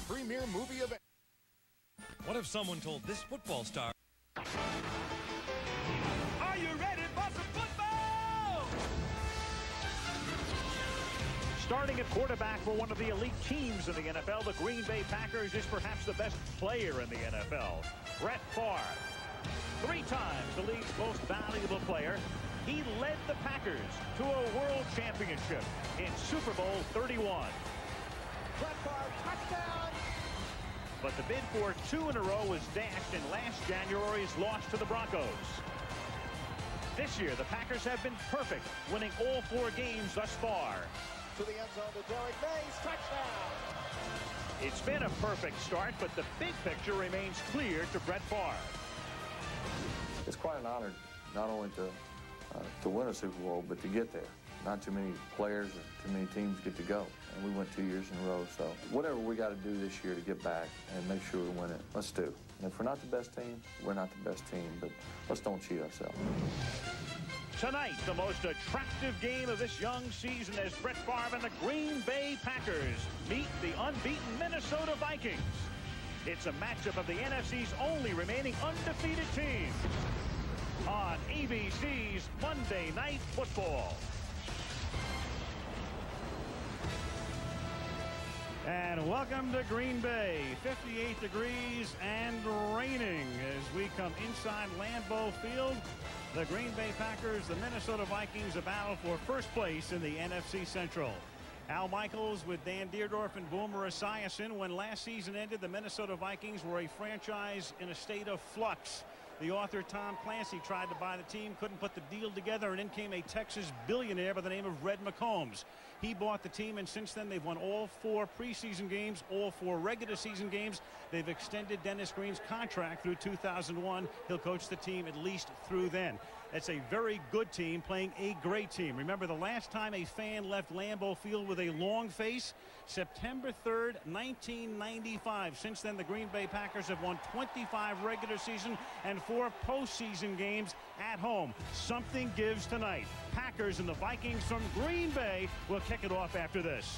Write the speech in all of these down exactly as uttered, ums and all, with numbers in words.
premier movie event. What if someone told this football star? Are you ready for some football? Starting at quarterback for one of the elite teams in the N F L, the Green Bay Packers is perhaps the best player in the N F L. Brett Favre, three times the league's most valuable player. He led the Packers to a world championship in Super Bowl thirty-one. Brett Favre, touchdown! But the bid for two in a row was dashed in last January's loss to the Broncos. This year, the Packers have been perfect, winning all four games thus far. To the end zone to Derek Mays, touchdown! It's been a perfect start, but the big picture remains clear to Brett Favre. It's quite an honor not only to uh, to win a Super Bowl, but to get there. Not too many players or too many teams get to go, and we went two years in a row. So whatever we got to do this year to get back and make sure we win it, let's do. And if we're not the best team, we're not the best team, but let's don't cheat ourselves. Tonight, the most attractive game of this young season as Brett Favre and the Green Bay Packers meet the unbeaten Minnesota Vikings. It's a matchup of the N F C's only remaining undefeated team on A B C's Monday Night Football. And welcome to Green Bay. fifty-eight degrees and raining as we come inside Lambeau Field. The Green Bay Packers, the Minnesota Vikings, a battle for first place in the N F C Central. Al Michaels with Dan Deerdorf and Boomer Esiason. When last season ended, the Minnesota Vikings were a franchise in a state of flux. The author Tom Clancy tried to buy the team, couldn't put the deal together, and in came a Texas billionaire by the name of Red McCombs. He bought the team, and since then they've won all four preseason games, all four regular season games. They've extended Dennis Green's contract through two thousand one. He'll coach the team at least through then. That's a very good team playing a great team. Remember, the last time a fan left Lambeau Field with a long face, September third, nineteen ninety-five. Since then, the Green Bay Packers have won twenty-five regular season and four postseason games at home. Something gives tonight. Packers and the Vikings from Green Bay will kick it off after this.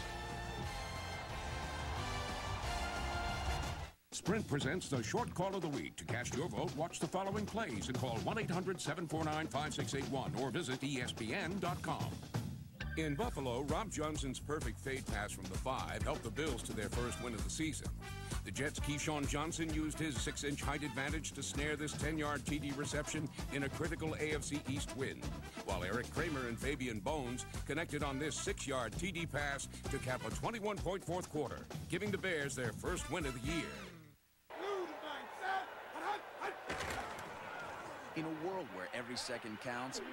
Sprint presents the short call of the week. To cast your vote, watch the following plays and call one eight hundred, seven four nine, five six eight one or visit E S P N dot com. In Buffalo, Rob Johnson's perfect fade pass from the five helped the Bills to their first win of the season. The Jets' Keyshawn Johnson used his six-inch height advantage to snare this ten-yard T D reception in a critical A F C East win, while Eric Kramer and Fabian Bones connected on this six-yard T D pass to cap a twenty-one point fourth quarter, giving the Bears their first win of the year. In a world where every second counts,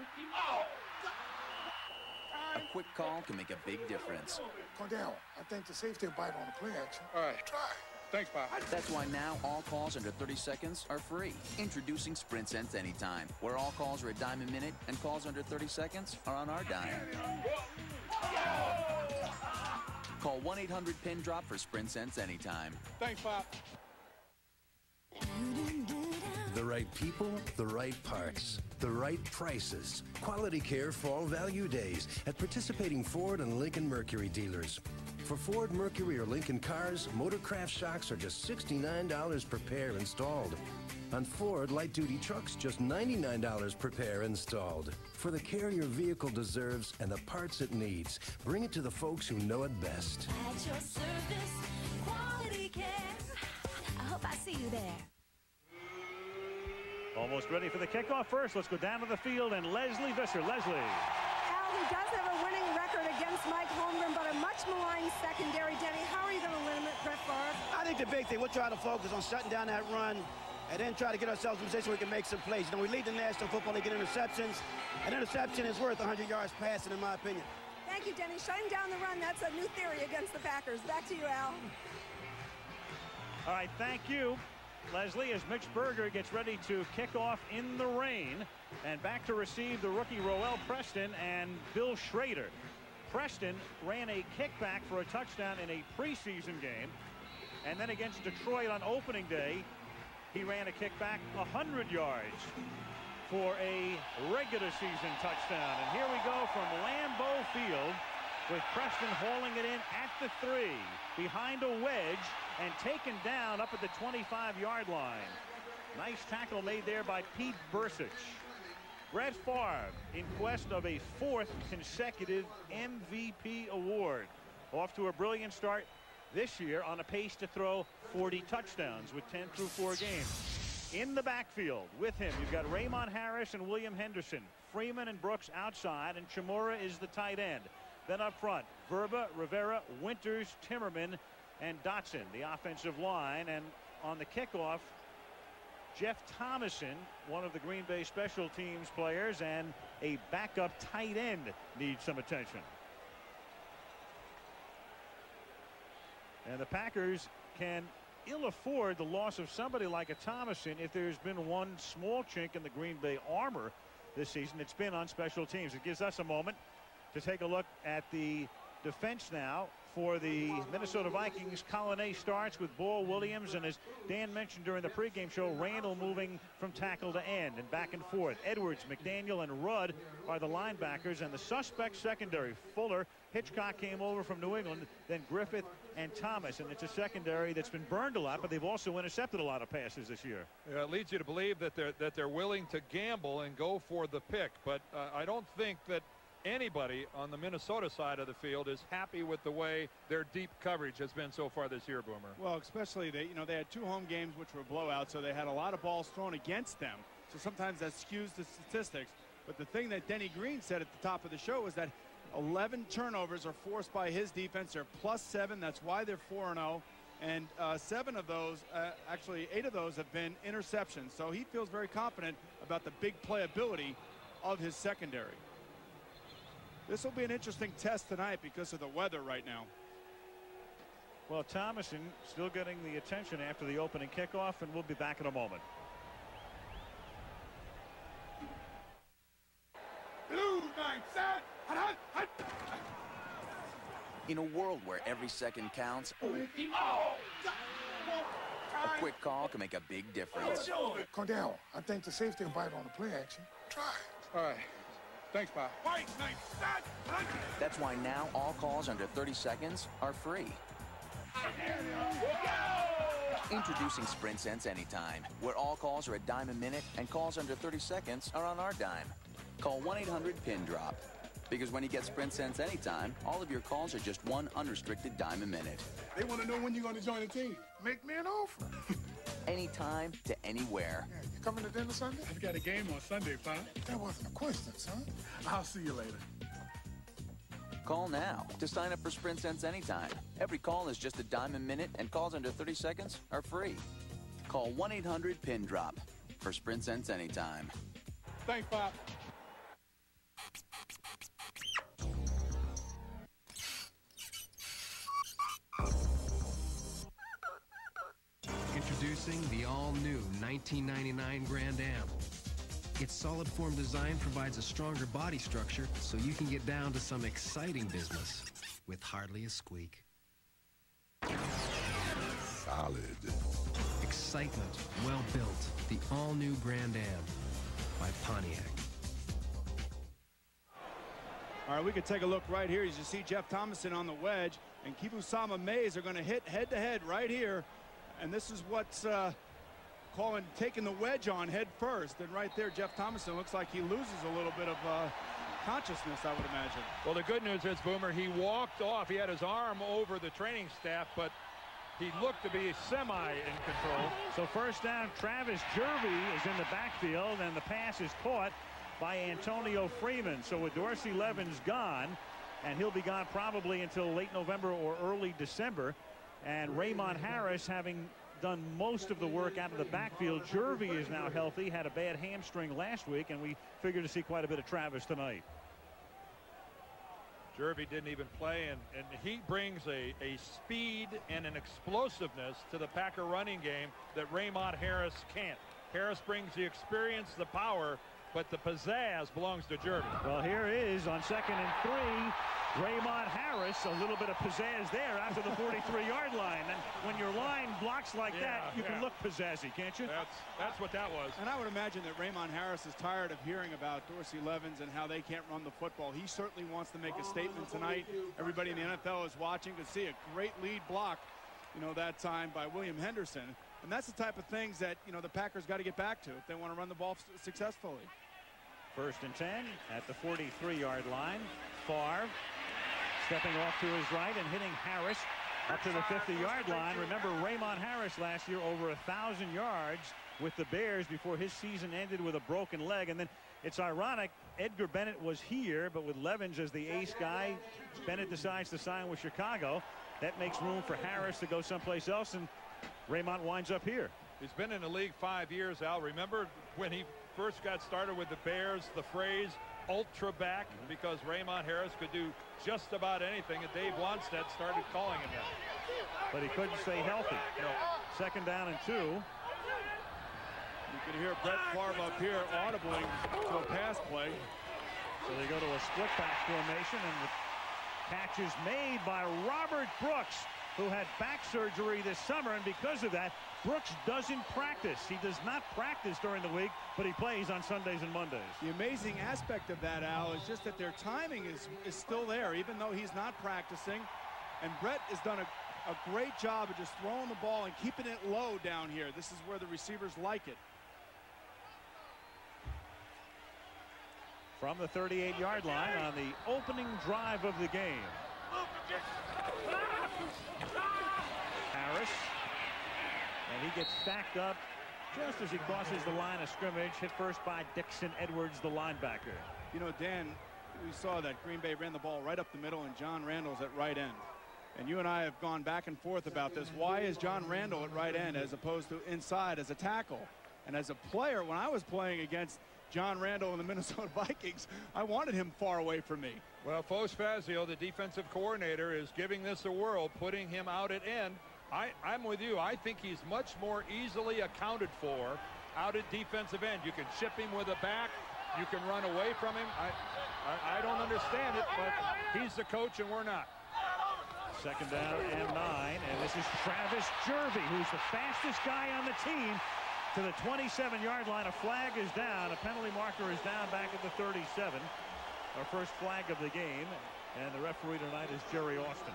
a quick call can make a big difference. Cordell, I think the safety will bite on the play action. All right. Thanks, Pop. That's why now all calls under thirty seconds are free. Introducing Sprint Cents Anytime, where all calls are a dime a minute and calls under thirty seconds are on our dime. Call one eight hundred pin drop for Sprint Cents Anytime. Thanks, Pop. The right people, the right parts, the right prices. Quality Care Fall Value Days at participating Ford and Lincoln Mercury dealers. For Ford, Mercury, or Lincoln cars, Motorcraft shocks are just sixty-nine dollars per pair installed. On Ford light-duty trucks, just ninety-nine dollars per pair installed. For the care your vehicle deserves and the parts it needs, bring it to the folks who know it best. At your service, Quality Care. I hope I see you there. Almost ready for the kickoff. First, let's go down to the field and Leslie Visser. Leslie. Al, he does have a winning record against Mike Holmgren, but a much maligned secondary. Denny, how are you going to limit Brett Favre? I think the big thing, we'll try to focus on shutting down that run and then try to get ourselves in a position where we can make some plays. You know, we lead the National Football League in interceptions. An interception is worth one hundred yards passing, in my opinion. Thank you, Denny. Shutting down the run, that's a new theory against the Packers. Back to you, Al. All right, thank you, Leslie, as Mitch Berger gets ready to kick off in the rain. And back to receive the rookie Roel Preston and Bill Schrader. Preston ran a kickback for a touchdown in a preseason game. And then against Detroit on opening day, he ran a kickback one hundred yards for a regular season touchdown. And here we go from Lambeau Field with Preston hauling it in at the three, behind a wedge, and taken down up at the twenty-five yard line. Nice tackle made there by Pete Bursich. Brett Favre in quest of a fourth consecutive M V P award. Off to a brilliant start this year on a pace to throw forty touchdowns with ten through four games. In the backfield with him, you've got Raymond Harris and William Henderson. Freeman and Brooks outside, and Chimura is the tight end. Then up front, Verba, Rivera, Winters, Timmerman, and Dotson, the offensive line. And on the kickoff, Jeff Thomason, one of the Green Bay special teams players, and a backup tight end needs some attention. And the Packers can ill afford the loss of somebody like a Thomason if there's been one small chink in the Green Bay armor this season. It's been on special teams. It gives us a moment to take a look at the defense now for the Minnesota Vikings. Colin A starts with Ball, Williams, and as Dan mentioned during the pregame show, Randall moving from tackle to end and back and forth. Edwards, McDaniel, and Rudd are the linebackers, and the suspect secondary. Fuller, Hitchcock came over from New England, then Griffith and Thomas, and it's a secondary that's been burned a lot, but they've also intercepted a lot of passes this year. Yeah, it leads you to believe that they're that they're willing to gamble and go for the pick, but uh, I don't think that anybody on the Minnesota side of the field is happy with the way their deep coverage has been so far this year, Boomer. Well, especially they, you know, they had two home games which were blowouts, so they had a lot of balls thrown against them. So sometimes that skews the statistics. But the thing that Denny Green said at the top of the show was that eleven turnovers are forced by his defense. They're plus seven. That's why they're four and oh. And uh, seven of those, uh, actually eight of those have been interceptions. So he feels very confident about the big playability of his secondary. This will be an interesting test tonight because of the weather right now. Well, Thomason still getting the attention after the opening kickoff, and we'll be back in a moment. In a world where every second counts, a quick call can make a big difference. Cordell, I think the safety will bite on the play action. Try it. All right. Thanks, Bob. That's why now all calls under thirty seconds are free. Introducing Sprint Sense Anytime, where all calls are a dime a minute and calls under thirty seconds are on our dime. Call one eight hundred pin drop. Because when you get Sprint Sense Anytime, all of your calls are just one unrestricted dime a minute. They want to know when you're going to join the team. Make me an offer. Anytime to anywhere. Yeah, you coming to dinner Sunday? I've got a game on Sunday, Pop. That wasn't a question, son. I'll see you later. Call now to sign up for Sprint Sense Anytime. Every call is just a dime a minute, and calls under thirty seconds are free. Call one eight hundred pin drop for Sprint Sense Anytime. Thanks, Pop. Introducing the all-new nineteen ninety-nine Grand Am. Its solid form design provides a stronger body structure so you can get down to some exciting business with hardly a squeak. Solid. Excitement, well built. The all-new Grand Am by Pontiac. All right, we can take a look right here. As you see Jeff Thomason on the wedge, and Kibusama Mays are going to hit head-to-head right here. And this is what's uh, calling taking the wedge on head first. And right there, Jeff Thomason looks like he loses a little bit of uh, consciousness, I would imagine. Well, the good news is, Boomer, he walked off. He had his arm over the training staff, but he looked to be semi in control. So first down, Travis Jervey is in the backfield, and the pass is caught by Antonio Freeman. So with Dorsey Levens gone, and he'll be gone probably until late November or early December. And Raymond Harris having done most of the work out of the backfield. Jervey is now healthy, had a bad hamstring last week, and we figure to see quite a bit of Travis tonight. Jervey didn't even play, and, and he brings a, a speed and an explosiveness to the Packer running game that Raymond Harris can't. Harris brings the experience, the power, but the pizzazz belongs to Jervy. Well, here is on second and three. Raymond Harris, a little bit of pizzazz there after the forty-three yard line. And when your line blocks like yeah, that, you yeah. can look pizzazzy, can't you? That's that's what that was. And I would imagine that Raymond Harris is tired of hearing about Dorsey Levens and how they can't run the football. He certainly wants to make a statement tonight. Everybody in the N F L is watching to see a great lead block, you know, that time by William Henderson. And that's the type of things that, you know, the Packers got to get back to if they want to run the ball successfully. First and ten at the forty-three yard line. Favre stepping off to his right and hitting Harris up to the fifty yard line. Remember, Raymond Harris last year over a thousand yards with the Bears before his season ended with a broken leg. And then it's ironic, Edgar Bennett was here, but with Levens as the ace guy, Bennett decides to sign with Chicago. That makes room for Harris to go someplace else, and Raymond winds up here. He's been in the league five years, Al. Remember when he first got started with the Bears, the phrase ultra back, because Raymond Harris could do just about anything, and Dave Wanstead started calling him that. But he couldn't stay healthy. No. Second down and two. You can hear Brett Favre up here audibling to a pass play. So they go to a split back formation, and the catch is made by Robert Brooks, who had back surgery this summer, and because of that, Brooks doesn't practice. He does not practice during the week, but he plays on Sundays and Mondays. The amazing aspect of that, Al, is just that their timing is, is still there, even though he's not practicing. And Brett has done a, a great job of just throwing the ball and keeping it low down here. This is where the receivers like it. From the thirty-eight yard line on the opening drive of the game. Harris, and he gets stacked up just as he crosses the line of scrimmage, hit first by Dixon Edwards, the linebacker. You know, Dan, we saw that Green Bay ran the ball right up the middle, and John Randall's at right end. And you and I have gone back and forth about this. Why is John Randall at right end as opposed to inside as a tackle? And as a player, when I was playing against John Randall and the Minnesota Vikings, I wanted him far away from me. Well, Foz Fazio, the defensive coordinator, is giving this a whirl, putting him out at end. I, I'm with you. I think he's much more easily accounted for out at defensive end. You can chip him with a back. You can run away from him. I, I, I don't understand it, but he's the coach and we're not. Second down and nine, and this is Travis Jervy, who's the fastest guy on the team, to the twenty-seven yard line. A flag is down. A penalty marker is down back at the thirty-seven. Our first flag of the game, and the referee tonight is Jerry Austin.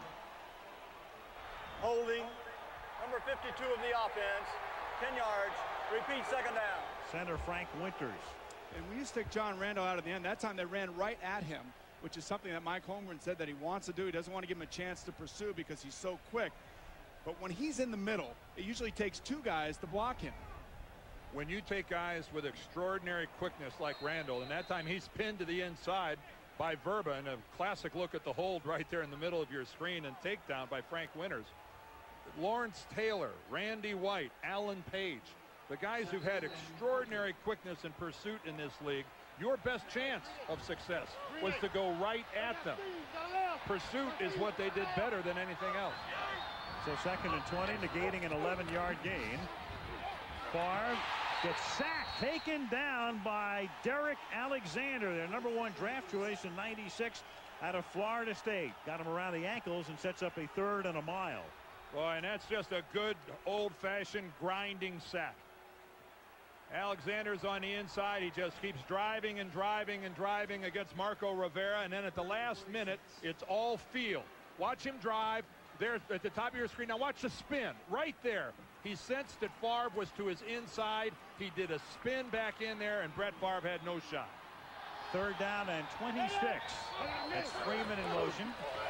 Holding, number fifty-two of the offense, ten yards, repeat second down. Center Frank Winters. And when you stick John Randall out at the end, that time they ran right at him, which is something that Mike Holmgren said that he wants to do. He doesn't want to give him a chance to pursue because he's so quick. But when he's in the middle, it usually takes two guys to block him. When you take guys with extraordinary quickness like Randall, and that time he's pinned to the inside by Verba, and a classic look at the hold right there in the middle of your screen, and takedown by Frank Winters. Lawrence Taylor, Randy White, Alan Page, the guys who've had extraordinary quickness and pursuit in this league, your best chance of success was to go right at them. Pursuit is what they did better than anything else. So second and twenty, negating an eleven yard gain. Favre gets sacked, taken down by Derek Alexander, their number one draft choice in ninety-six out of Florida State. Got him around the ankles and sets up a third and a mile. Well, and that's just a good old-fashioned grinding sack. Alexander's on the inside. He just keeps driving and driving and driving against Marco Rivera, and then at the last minute, it's all field. Watch him drive. There at the top of your screen. Now watch the spin right there. He sensed that Favre was to his inside. He did a spin back in there, and Brett Favre had no shot. Third down and twenty-six. That's Freeman in motion.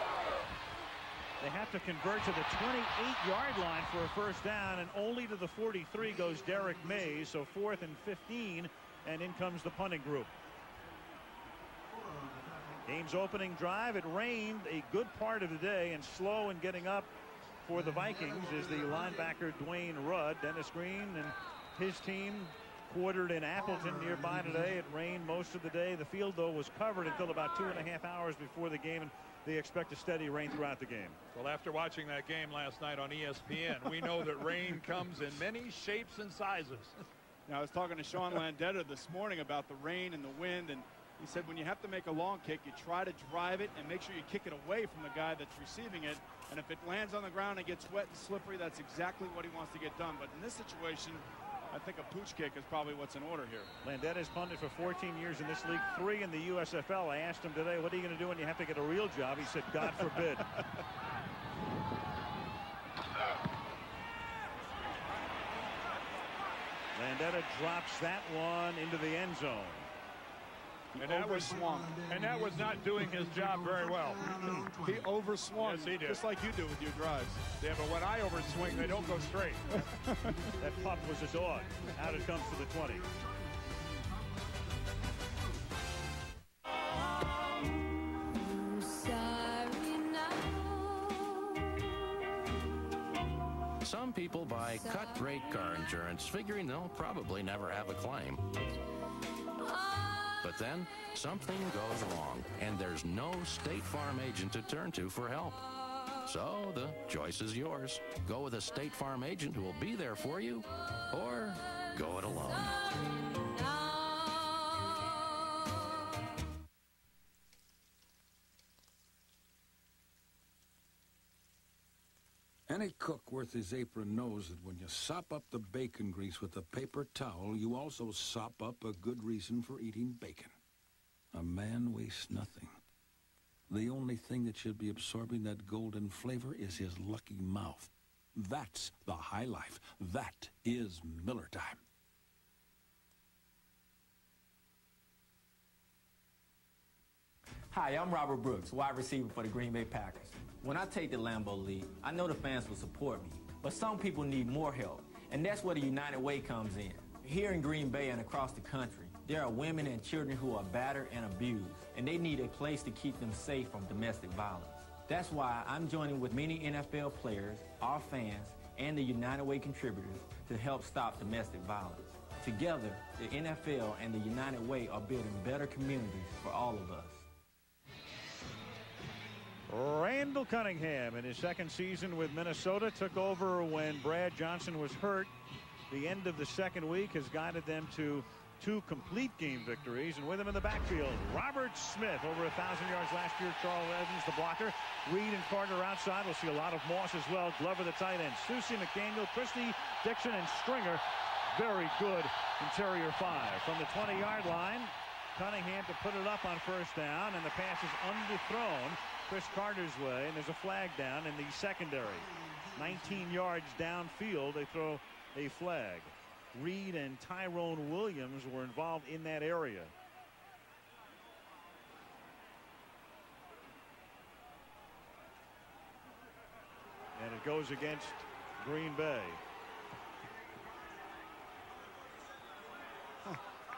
They have to convert to the twenty-eight yard line for a first down, and only to the forty-three goes Derek Mays. So fourth and fifteen, and in comes the punting group. Game's opening drive. It rained a good part of the day, and slow in getting up for the Vikings is the linebacker Dwayne Rudd. Dennis Green and his team quartered in Appleton nearby today. It rained most of the day. The field, though, was covered until about two and a half hours before the game, and they expect a steady rain throughout the game. Well, after watching that game last night on E S P N, we know that rain comes in many shapes and sizes. Now, I was talking to Sean Landetta this morning about the rain and the wind, and he said when you have to make a long kick, you try to drive it and make sure you kick it away from the guy that's receiving it. And if it lands on the ground and gets wet and slippery, that's exactly what he wants to get done. But in this situation, I think a pooch kick is probably what's in order here. Landetta has punted for fourteen years in this league, three in the U S F L. I asked him today, what are you going to do when you have to get a real job? He said, God forbid. Landetta drops that one into the end zone. And that, was, and that was not doing his job very well. He overswung. Yes, he did. Just like you do with your drives. Yeah, but when I overswing, they don't go straight. That pup was a dog. Out it comes to the twenty. Some people buy cut-rate car insurance figuring they'll probably never have a claim. But then something goes wrong, and there's no State Farm agent to turn to for help. So the choice is yours. Go with a State Farm agent who will be there for you, or go it alone. Any cook worth his apron knows that when you sop up the bacon grease with a paper towel, you also sop up a good reason for eating bacon. A man wastes nothing. The only thing that should be absorbing that golden flavor is his lucky mouth. That's the high life. That is Miller time. Hi, I'm Robert Brooks, wide receiver for the Green Bay Packers. When I take the Lambeau League, I know the fans will support me, but some people need more help, and that's where the United Way comes in. Here in Green Bay and across the country, there are women and children who are battered and abused, and they need a place to keep them safe from domestic violence. That's why I'm joining with many N F L players, our fans, and the United Way contributors to help stop domestic violence. Together, the N F L and the United Way are building better communities for all of us. Randall Cunningham, in his second season with Minnesota, took over when Brad Johnson was hurt. The end of the second week has guided them to two complete game victories. And with him in the backfield, Robert Smith, over a thousand yards last year. Charles Evans, the blocker. Reed and Carter outside. We'll see a lot of Moss as well. Glover, the tight end. Susie, McDaniel, Christie, Dixon, and Stringer. Very good interior five. From the twenty-yard line, Cunningham to put it up on first down, and the pass is underthrown Chris Carter's way, and there's a flag down in the secondary. nineteen yards downfield, they throw a flag. Reed and Tyrone Williams were involved in that area. And it goes against Green Bay. Huh.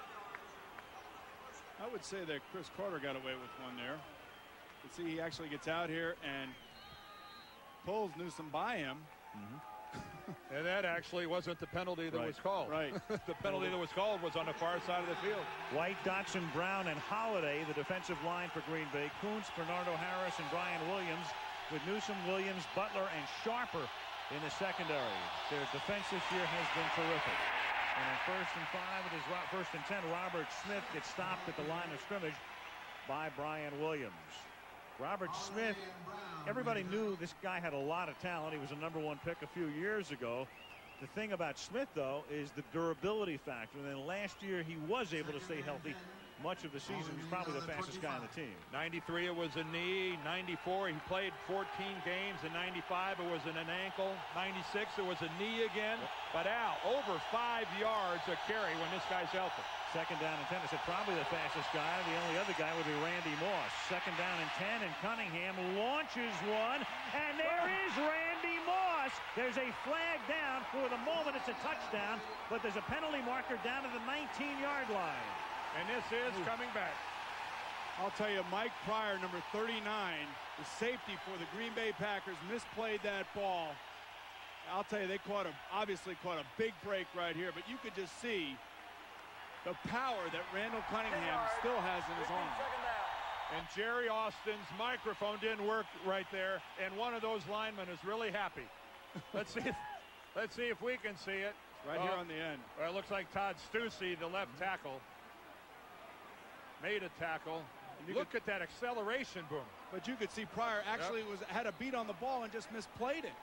I would say that Chris Carter got away with one there. You see, he actually gets out here and pulls Newsome by him. Mm-hmm. And that actually wasn't the penalty that right. was called. Right. The penalty that was called was on the far side of the field. White, Dotson, Brown, and Holiday, the defensive line for Green Bay. Kuntz, Bernardo Harris, and Brian Williams, with Newsome, Williams, Butler, and Sharper in the secondary. Their defense this year has been terrific. And on first and five, it is first and ten. Robert Smith gets stopped at the line of scrimmage by Brian Williams. Robert Smith, everybody knew this guy had a lot of talent. He was a number one pick a few years ago. The thing about Smith, though, is the durability factor. And then last year, he was able to stay healthy much of the season. He's probably the fastest guy on the team. ninety-three, it was a knee. ninety-four, he played fourteen games. In ninety-five, it was in an ankle. ninety-six, it was a knee again. But Al, over five yards a carry when this guy's healthy. Second down and ten. I said probably the fastest guy. The only other guy would be Randy Moss. Second down and ten, and Cunningham launches one, and there is Randy Moss. There's a flag down. For the moment, it's a touchdown, but there's a penalty marker down to the nineteen-yard line. And this is coming back. I'll tell you, Mike Pryor, number thirty-nine, the safety for the Green Bay Packers, misplayed that ball. I'll tell you, they caught a, obviously caught a big break right here, but you could just see the power that Randall Cunningham still has in his arm. And Jerry Austin's microphone didn't work right there, and one of those linemen is really happy. Let's see if, let's see if we can see it. right well, here on the end. Well, it looks like Todd Stussy, the left tackle, made a tackle. Look could, at that acceleration, boom. But you could see Pryor actually yep. was had a beat on the ball and just misplayed it.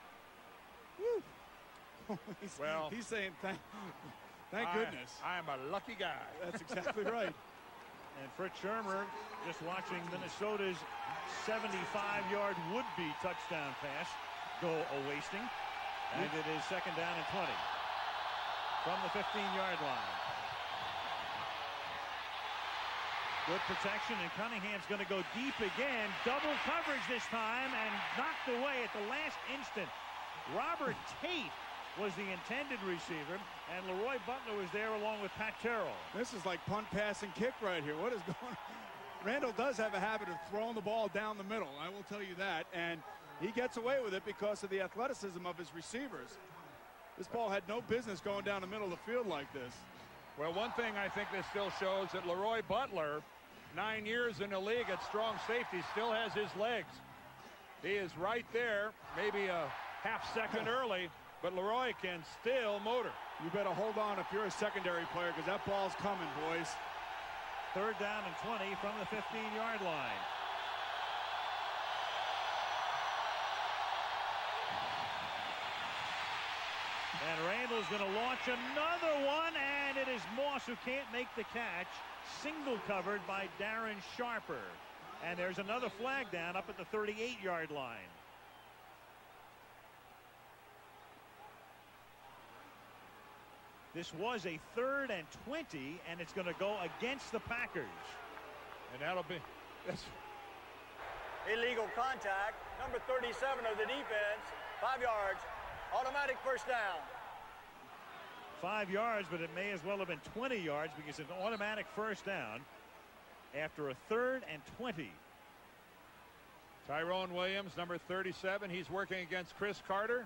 Woo. he's, well, he's saying thank, thank I, goodness. I am a lucky guy. That's exactly right. And Fritz Shermer just watching Minnesota's seventy-five yard would-be touchdown pass go a-wasting. And it is second down and twenty from the fifteen yard line. Good protection, and Cunningham's going to go deep again. Double coverage this time, and knocked away at the last instant. Robert Tate was the intended receiver, and Leroy Butler was there along with Pat Terrell. This is like punt, pass, and kick right here. What is going on? Randall does have a habit of throwing the ball down the middle, I will tell you that, and he gets away with it because of the athleticism of his receivers. This ball had no business going down the middle of the field like this. Well, one thing I think this still shows that Leroy Butler, nine years in the league at strong safety, still has his legs. He is right there, maybe a half second early, but Leroy can still motor. You better hold on if you're a secondary player, because that ball's coming, boys. Third down and twenty from the fifteen yard line. And Randall's going to launch another one, and it is Moss who can't make the catch. Single covered by Darren Sharper. And there's another flag down up at the thirty-eight yard line. This was a third and twenty, and it's going to go against the Packers. And that'll be that's illegal contact. Number thirty-seven of the defense. Five yards. Automatic first down. Five yards, but it may as well have been twenty yards because it's an automatic first down after a third and twenty. Tyrone Williams, number thirty-seven. He's working against Chris Carter.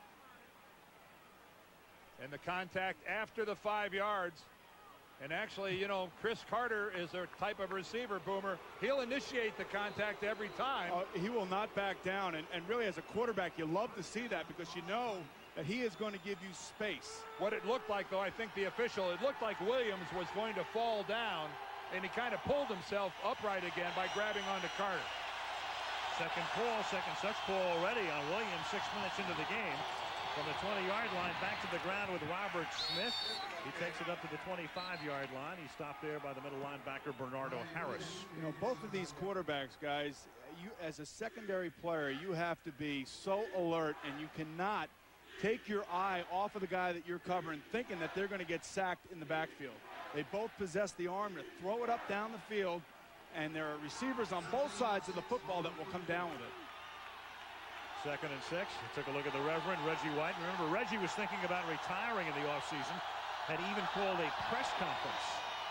And the contact after the five yards. And actually, you know, Chris Carter is a type of receiver, Boomer. He'll initiate the contact every time. Uh, he will not back down. And, and really, as a quarterback, you love to see that because you know that he is going to give you space. What it looked like, though, I think the official, it looked like Williams was going to fall down, and he kind of pulled himself upright again by grabbing onto Carter. Second pull, second such pull already on Williams, six minutes into the game. From the twenty yard line back to the ground with Robert Smith. He takes it up to the twenty-five yard line. He's stopped there by the middle linebacker Bernardo Harris. You know, both of these quarterbacks, guys, you as a secondary player, you have to be so alert, and you cannot take your eye off of the guy that you're covering thinking that they're going to get sacked in the backfield. They both possess the arm to throw it up down the field, and there are receivers on both sides of the football that will come down with it. Second and six. We took a look at the Reverend Reggie White. Remember, Reggie was thinking about retiring in the offseason. Had even called a press conference.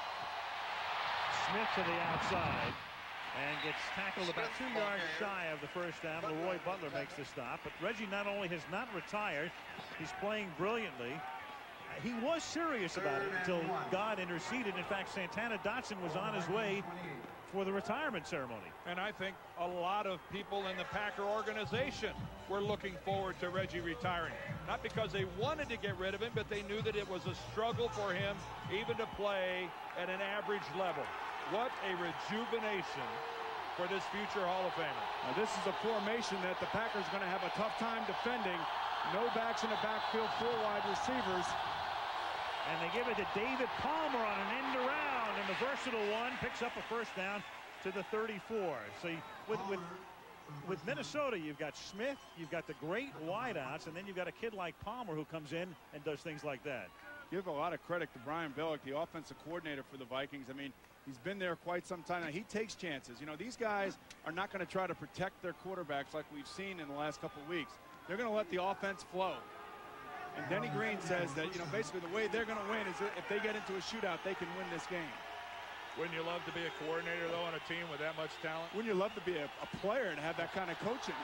Smith to the outside and gets tackled about two yards shy of the first down. Leroy Butler makes the stop. But Reggie not only has not retired, he's playing brilliantly. He was serious about it until God interceded. In fact, Santana Dotson was on his way for the retirement ceremony. And I think a lot of people in the Packer organization were looking forward to Reggie retiring. Not because they wanted to get rid of him, but they knew that it was a struggle for him even to play at an average level. What a rejuvenation for this future Hall of Famer. Now, this is a formation that the Packers are going to have a tough time defending. No backs in the backfield, four wide receivers. And they give it to David Palmer on an end around, and the versatile one picks up a first down to the thirty-four. So you, with, with, with Minnesota, you've got Smith, you've got the great wideouts, and then you've got a kid like Palmer who comes in and does things like that. Give a lot of credit to Brian Billick, the offensive coordinator for the Vikings. I mean, he's been there quite some time now. He takes chances. You know, these guys are not going to try to protect their quarterbacks like we've seen in the last couple of weeks. They're going to let the offense flow. And Denny Green says that, you know, basically the way they're going to win is if they get into a shootout, they can win this game. Wouldn't you love to be a coordinator, though, on a team with that much talent? Wouldn't you love to be a, a player and have that kind of coaching?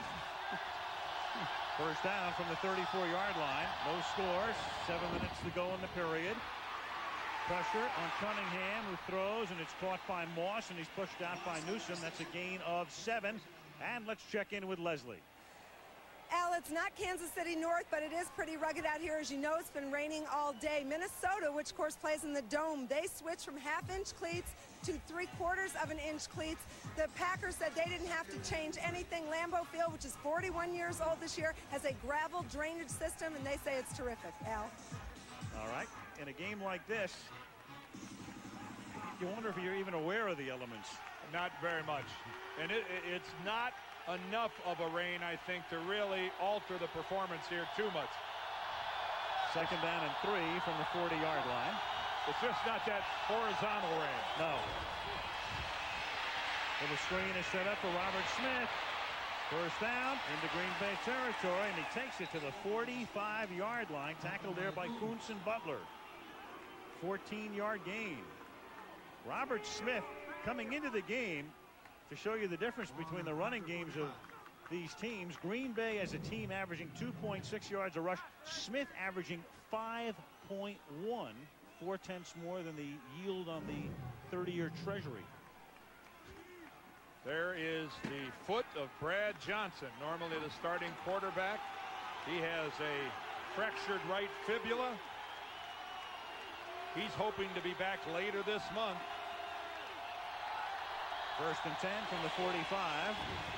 First down from the thirty-four yard line. No scores. Seven minutes to go in the period. Pressure on Cunningham, who throws, and it's caught by Moss, and he's pushed out by Newsom. That's a gain of seven. And let's check in with Leslie. Al, it's not Kansas City North, but it is pretty rugged out here. As you know, it's been raining all day. Minnesota, which of course plays in the Dome, they switched from half-inch cleats to three-quarters of an inch cleats. The Packers said they didn't have to change anything. Lambeau Field, which is forty-one years old this year, has a gravel drainage system, and they say it's terrific. Al? All right. In a game like this, you wonder if you're even aware of the elements. Not very much. And it, it's not enough of a rain, I think, to really alter the performance here too much. Second down and three from the forty-yard line. It's just not that horizontal rain. No. So the screen is set up for Robert Smith. First down into Green Bay territory, and he takes it to the forty-five-yard line. Tackled there by Kuntz and Butler. fourteen-yard gain. Robert Smith coming into the game to show you the difference between the running games of these teams. Green Bay as a team averaging two point six yards a rush. Smith averaging five point one, four-tenths more than the yield on the thirty-year Treasury. There is the foot of Brad Johnson, normally the starting quarterback. He has a fractured right fibula. He's hoping to be back later this month. First and ten from the forty-five.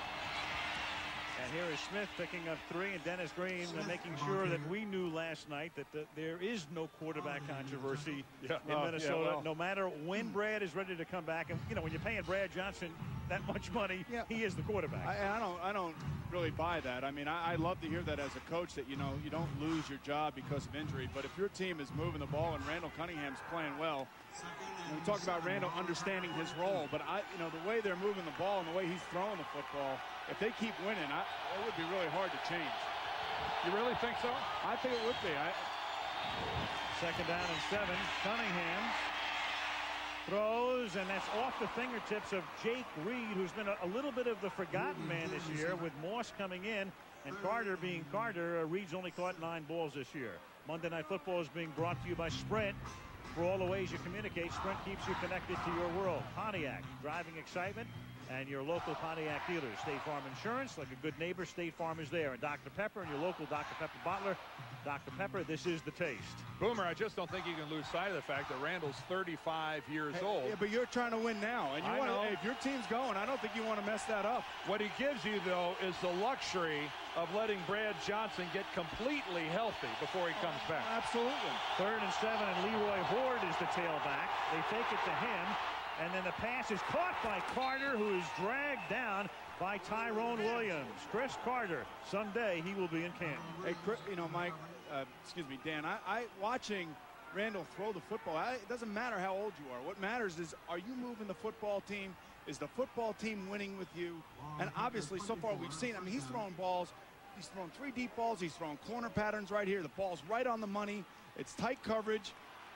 And here is Smith picking up three, and Dennis Green uh, making sure that we knew last night that the, there is no quarterback controversy yeah. in uh, Minnesota. Yeah, well. No matter when Brad is ready to come back, and you know when you're paying Brad Johnson that much money, yeah. he is the quarterback. I, I don't, I don't really buy that. I mean, I, I love to hear that as a coach, that you know you don't lose your job because of injury. But if your team is moving the ball and Randall Cunningham's playing well, and we talk about Randall understanding his role, but I, you know, the way they're moving the ball and the way he's throwing the football, if they keep winning, I, it would be really hard to change. You really think so? I think it would be. I, Second down and seven. Cunningham throws, and that's off the fingertips of Jake Reed, who's been a, a little bit of the forgotten man this year, with Moss coming in and Carter being Carter. Uh, Reed's only caught nine balls this year. Monday Night Football is being brought to you by Sprint. For all the ways you communicate, Sprint keeps you connected to your world. Pontiac, driving excitement, and your local Pontiac dealers. State Farm Insurance, like a good neighbor, State Farm is there. And Doctor Pepper, and your local Doctor Pepper bottler. Doctor Pepper, this is the taste. Boomer, I just don't think you can lose sight of the fact that Randall's thirty-five years hey, old. Yeah, but you're trying to win now, and you want to. If your team's going, I don't think you want to mess that up. What he gives you, though, is the luxury of letting Brad Johnson get completely healthy before he comes back. Absolutely. Third and seven, and Leroy Horde is the tailback. They fake it to him, and then the pass is caught by Carter, who is dragged down by Tyrone Williams. Chris Carter, someday he will be in camp. Hey, you know, Mike, uh, excuse me, Dan, I, I watching Randall throw the football, I, it doesn't matter how old you are. What matters is, are you moving the football team? Is the football team winning with you? And obviously, so far we've seen, I mean, he's throwing balls. He's throwing three deep balls. He's throwing corner patterns right here. The ball's right on the money. It's tight coverage.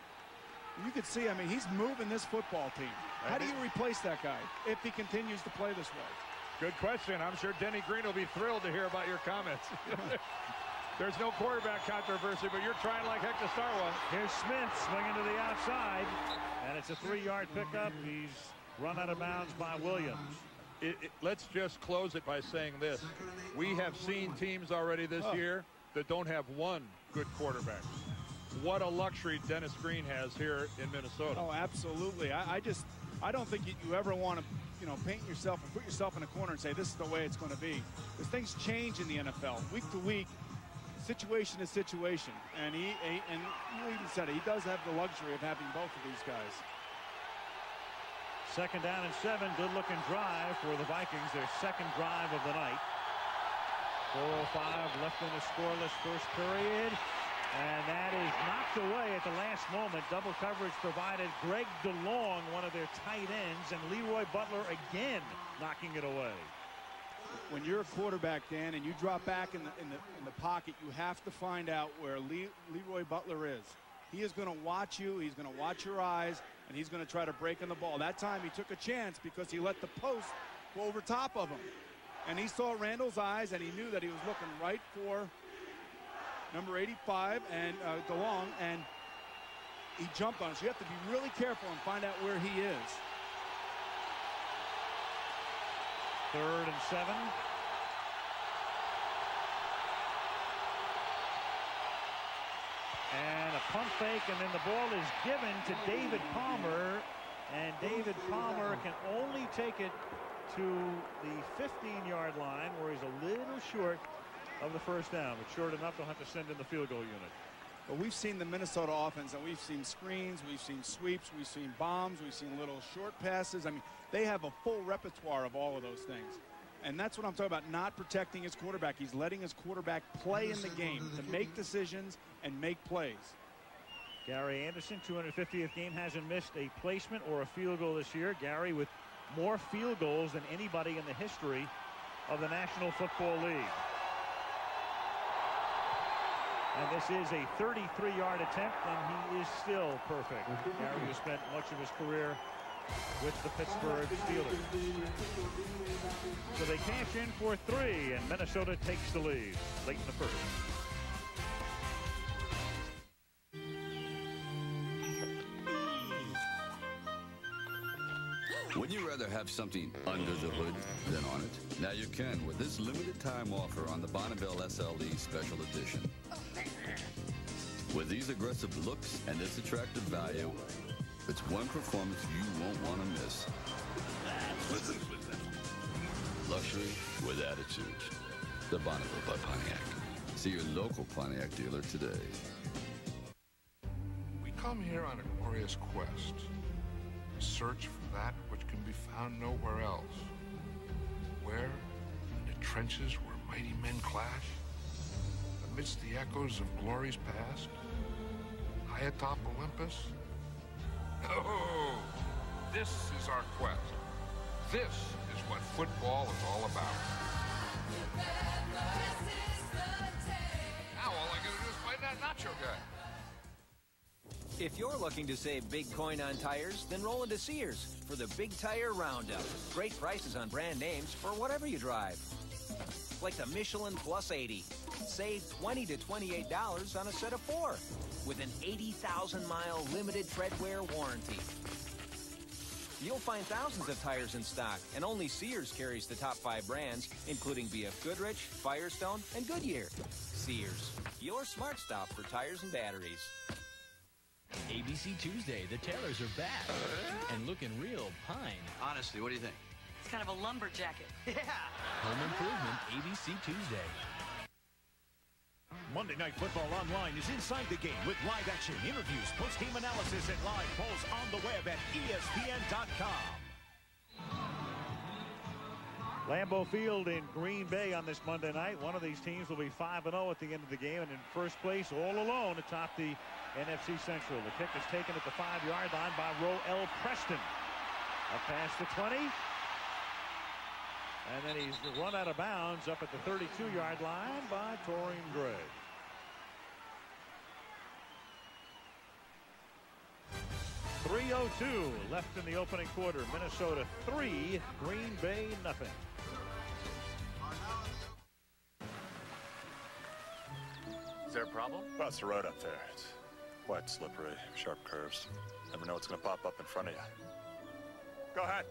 You can see, I mean, he's moving this football team. How do you replace that guy if he continues to play this way? Good question. I'm sure Denny Green will be thrilled to hear about your comments. There's no quarterback controversy, but you're trying like heck to start one. Here's Smith swinging to the outside, and it's a three-yard pickup. He's run out of bounds by Williams. It, it, let's just close it by saying this. We have seen teams already this oh. year that don't have one good quarterback. What a luxury Dennis Green has here in Minnesota. Oh, absolutely. I, I just, I don't think you, you ever want to, you know, paint yourself and put yourself in a corner and say this is the way it's going to be. Because things change in the N F L week to week, situation to situation. And he, he and you even said it, he does have the luxury of having both of these guys. Second down and seven, good-looking drive for the Vikings, their second drive of the night. four oh five left in the scoreless first period. And that is knocked away at the last moment. Double coverage provided. Greg DeLong, one of their tight ends, and Leroy Butler again knocking it away. When you're a quarterback, Dan, and you drop back in the, in the, in the pocket, you have to find out where Le, Leroy Butler is. He is going to watch you. He's going to watch your eyes, and he's going to try to break in the ball. That time he took a chance because he let the post go over top of him. And he saw Randall's eyes, and he knew that he was looking right for number eighty-five and uh, DeLong, and he jumped on it. So you have to be really careful and find out where he is. Third and seven. pump fake, and then the ball is given to David Palmer, and David Palmer can only take it to the fifteen yard line, where he's a little short of the first down, but short enough to have to send in the field goal unit. But we've seen the Minnesota offense, and we've seen screens, we've seen sweeps, we've seen bombs, we've seen little short passes. I mean, they have a full repertoire of all of those things. And that's what I'm talking about, not protecting his quarterback. He's letting his quarterback play in the game to make decisions and make plays. Gary Anderson, two hundred fiftieth game, hasn't missed a placement or a field goal this year. Gary with more field goals than anybody in the history of the National Football League. And this is a thirty-three yard attempt, and he is still perfect. Gary has spent much of his career with the Pittsburgh Steelers. So they cash in for three, and Minnesota takes the lead late in the first. Would you rather have something under the hood than on it? Now you can with this limited time offer on the Bonneville S L E Special Edition. With these aggressive looks and this attractive value, it's one performance you won't want to miss. Luxury with attitude. The Bonneville by Pontiac. See your local Pontiac dealer today. We come here on a glorious quest. A search for that which can be found nowhere else. Where? In the trenches where mighty men clash? Amidst the echoes of glory's past? High atop Olympus? No! This is our quest. This is what football is all about. Now all I gotta do is find that nacho guy. If you're looking to save big coin on tires, then roll into Sears for the Big Tire Roundup. Great prices on brand names for whatever you drive. Like the Michelin Plus eighty. Save twenty to twenty-eight dollars on a set of four with an eighty thousand mile limited treadwear warranty. You'll find thousands of tires in stock, and only Sears carries the top five brands, including B F Goodrich, Firestone, and Goodyear. Sears, your smart stop for tires and batteries. A B C Tuesday, the Taylors are back and looking real pine. Honestly, what do you think? It's kind of a lumberjacket. Yeah. Home Improvement, A B C Tuesday. Monday Night Football Online is inside the game with live action, interviews, post-game analysis, and live polls on the web at E S P N dot com. Lambeau Field in Green Bay on this Monday night. One of these teams will be five and oh at the end of the game, and in first place all alone atop the N F C Central. The kick is taken at the five yard line by Roel Preston. A pass to twenty. And then he's run out of bounds up at the thirty-two yard line by Torian Gray. three oh two left in the opening quarter. Minnesota three, Green Bay nothing. Is there a problem? Well, it's the road up there. It's wet, slippery, sharp curves. Never know what's going to pop up in front of you. Go ahead.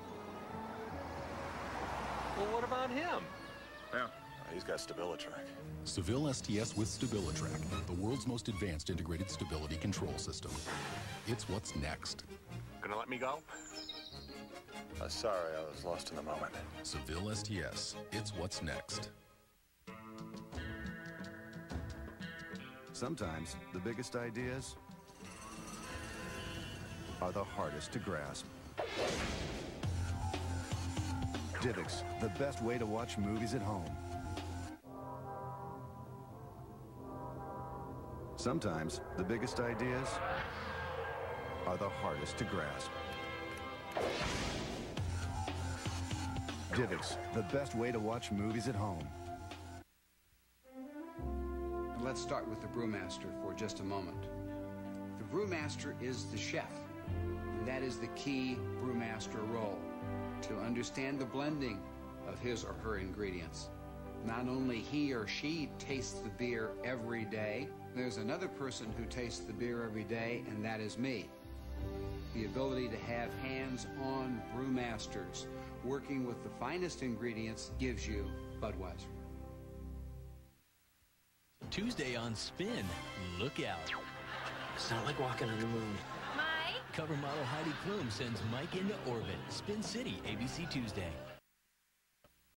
Well, what about him? Yeah, he's got StabiliTrak. Seville S T S with StabiliTrak, the world's most advanced integrated stability control system. It's what's next. Gonna let me go? Uh, sorry, I was lost in the moment. Seville S T S, it's what's next. Sometimes the biggest ideas are the hardest to grasp. Divx, the best way to watch movies at home. Sometimes the biggest ideas are the hardest to grasp. Divx, the best way to watch movies at home. Let's start with the brewmaster for just a moment. The brewmaster is the chef, and that is the key brewmaster role, to understand the blending of his or her ingredients. Not only he or she tastes the beer every day, there's another person who tastes the beer every day, and that is me. The ability to have hands-on brewmasters working with the finest ingredients gives you Budweiser. Tuesday on Spin, look out. It's not like walking on the moon. Mike? Cover model Heidi Klum sends Mike into orbit. Spin City, A B C Tuesday.